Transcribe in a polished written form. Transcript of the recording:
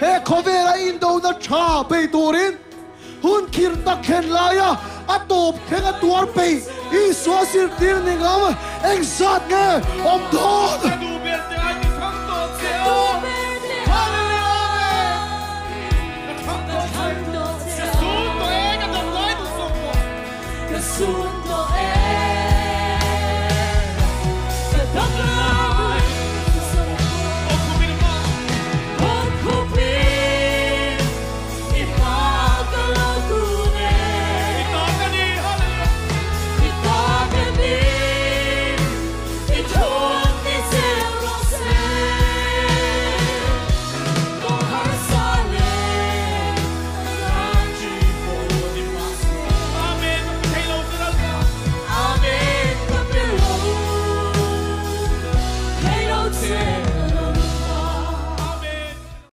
he khovera indo na cha pe turin hun khir ta khen laya atop khenga tuar pe I swasir tir ningam exat nge om dod